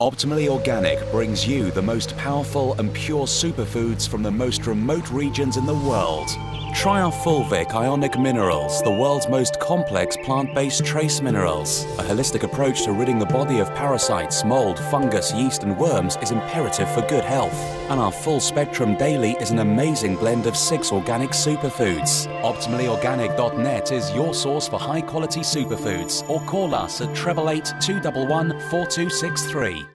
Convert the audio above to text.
Optimally Organic brings you the most powerful and pure superfoods from the most remote regions in the world. Try our Fulvic Ionic Minerals, the world's most complex plant-based trace minerals. A holistic approach to ridding the body of parasites, mold, fungus, yeast and worms is imperative for good health. And our Full Spectrum Daily is an amazing blend of 6 organic superfoods. OptimallyOrganic.net is your source for high-quality superfoods, or call us at 888 211 4263.